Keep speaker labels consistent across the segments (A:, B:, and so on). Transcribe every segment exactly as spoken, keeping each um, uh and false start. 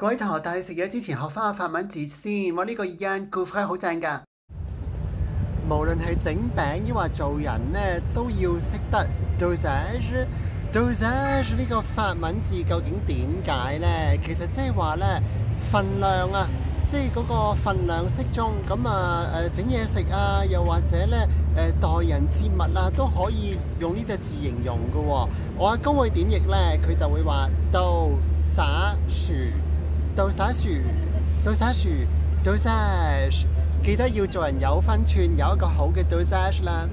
A: 各位同學帶你食嘢之前學翻個法文字先，我呢個 Yan g o u f r e 好正㗎。無論係整餅抑或做人咧，都要識得 Dosage。Dosage 呢個法文字究竟點解咧？其實即係話咧份量啊，即係嗰個份量適中。咁啊誒整嘢食啊，又或者咧誒、呃、待人接物啊，都可以用呢隻字形容嘅喎、哦。我阿公會點譯咧？佢就會話 Dosage。Dosage，Dosage，Dosage， 記得要做人有分寸，有一個好嘅 dosage 啦。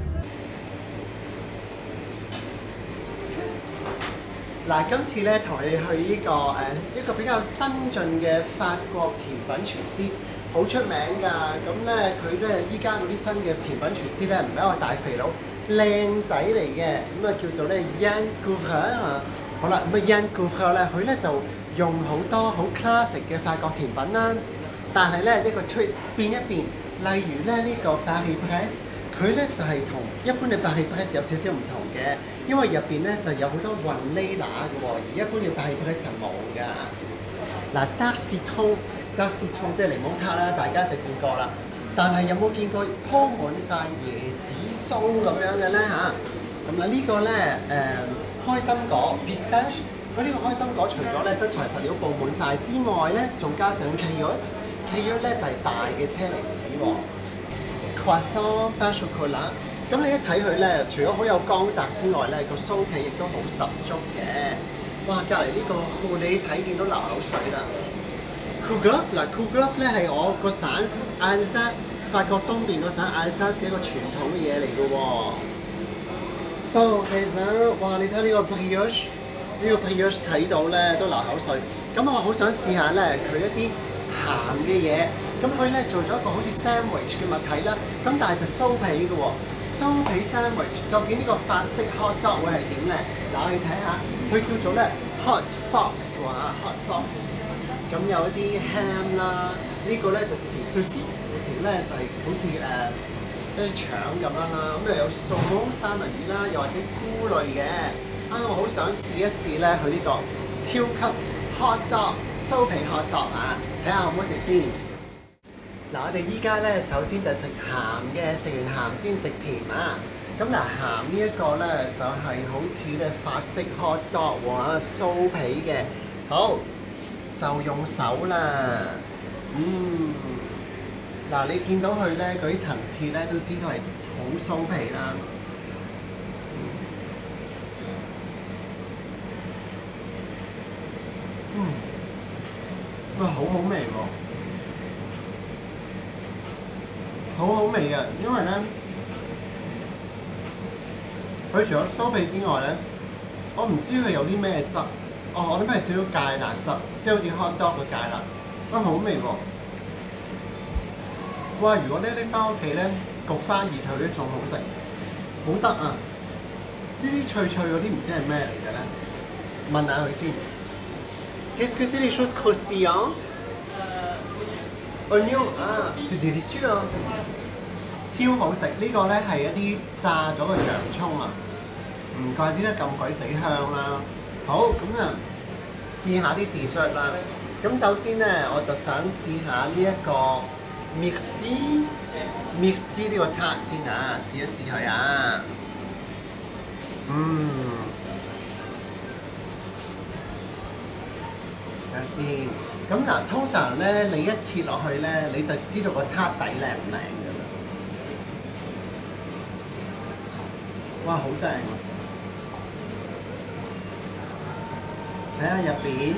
A: 嗱，今次咧同你去呢、這個誒、呃、一個比較新進嘅法國甜品廚師，好出名㗎。咁咧佢咧依家嗰啲新嘅甜品廚師咧，唔係一個大肥佬，靚仔嚟嘅，咁啊叫做咧 Yan g o u f r e 啊。好啦，咁啊 Yan g o u f r e 咧，佢咧就用好多好 classic 嘅法國甜品啦。但係咧呢、這個 twist 變一變，例如咧呢、這個 Paris Brest， 佢咧就係、是、同一般嘅 Paris Brest 有少少唔同嘅，因為入邊咧就有好多雲呢拿嘅喎，而一般嘅 Paris Brest 係冇㗎。嗱 Tarte Citron，Tarte Citron 即係檸檬塔啦，大家就見過啦。但係有冇見過鋪滿晒椰子酥咁樣嘅咧嚇？咁啊呢個咧誒、呃、開心果 pistache。佢呢個開心果除咗咧真材實料佈滿晒之外咧，仲加上 carotte，carotte 咧就係大嘅車厘子喎。croissant pain chocolat， 咁你一睇佢咧，除咗好有光澤之外咧，個酥皮亦都好十足嘅。哇！隔離呢個庫你睇見到流口水啦。Couglaf 嗱 Couglaf 咧係我個省 Alsace 法國東邊個省 Alsace 一個傳統嘅嘢嚟嘅喎。哦，其實哇！你睇呢個 brioche。呢個 brioche 睇到咧都流口水，咁我好想試下咧佢一啲鹹嘅嘢，咁佢咧做咗一個好似 sandwich 嘅物體啦，咁但係就酥皮嘅喎，酥皮 sandwich 究竟呢個法式 hot dog 會係點咧？嗱，我哋睇下，佢叫做咧 hot fox 喎 hot fox， 咁有一啲 ham 啦，呢個咧就直情 saucisse， 直情咧就係好似誒一啲腸咁樣啦，咁又有素三文魚啦，又或者菇類嘅。啊！我好想試一試咧，佢呢個超級 hot dog 酥皮 hot dog 啊，睇下好唔好食先。嗱，我哋依家咧首先就食鹹嘅，食完鹹先食甜啊。咁嗱，鹹呢一個咧就係、是、好似咧法式 hot dog 喎，酥皮嘅。好，就用手啦。嗯，嗱，你見到佢咧嗰啲層次咧，都知道係好酥皮啦。嗯，哇，好好味喎，好好味嘅，因為咧，佢除咗酥皮之外咧，我唔知佢有啲咩汁，哦，我諗係少少芥辣汁，即係好似 hot dog 嘅芥辣，哇，好味喎！哇，如果咧拎翻屋企咧焗翻熱佢咧仲好食，好得啊！呢啲脆脆嗰啲唔知係咩嚟嘅咧？問下佢先。Qu'est-ce que c'est les choses croustillantes? Oignon 啊，c'est délicieux啊！超好食，呢個咧係一啲炸咗嘅洋葱啊，唔怪之得咁鬼死香啦。好，咁啊試下啲 dessert 啦。咁首先咧，我就想試下呢一個 myrtille myrtille 呢個 tart 先啊，試一試佢啊。嗯。先咁嗱，通常咧你一切落去咧，你就知道個撻底靚唔靚㗎啦。哇，好正啊！睇下入邊，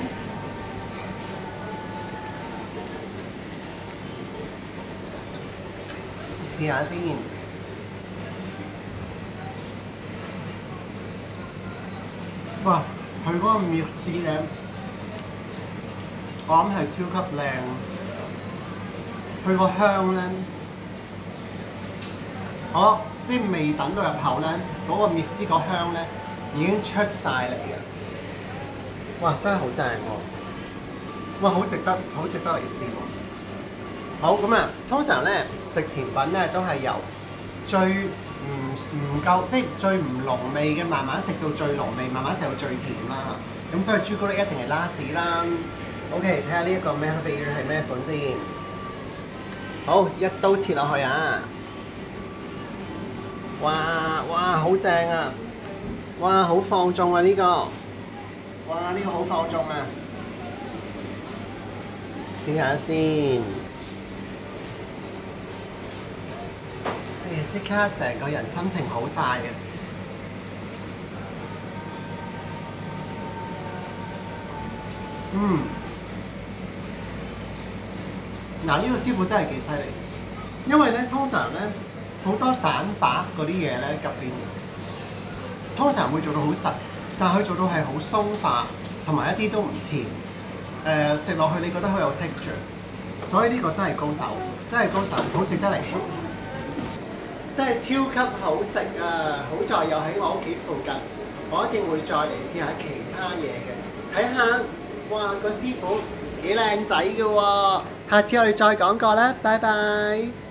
A: 試下先。哇，佢嗰個面絲咧〜我諗係超級靚，佢個香咧，我即係未等到入口咧，嗰、那個蜜汁個香咧已經出晒嚟嘅。哇！真係好正喎！哇！好值得，好值得嚟試喎。好咁啊，通常咧食甜品咧都係由最唔唔夠，即係最唔濃味嘅，慢慢食到最濃味，慢慢食到最甜啦。咁所以朱古力一定係 last 啦。 OK， 睇下呢一個 metal figure 係咩款先。好，一刀切落去啊！哇哇，好正啊！哇，好放縱啊呢個！哇，呢個好放縱啊！試下先。哎呀，即刻成個人心情好晒嘅。嗯。嗱，呢個師傅真係幾犀利，因為咧通常咧好多蛋白嗰啲嘢咧入邊，通常會做到好實，但係佢做到係好鬆化，同埋一啲都唔甜。誒食落去你覺得好有 texture， 所以呢個真係高手，真係高手，好值得嚟。真係超級好食啊！好在又喺我屋企附近，我一定會再嚟試下其他嘢嘅。睇下，哇個師傅幾靚仔嘅喎！下次我哋再講過啦，拜拜。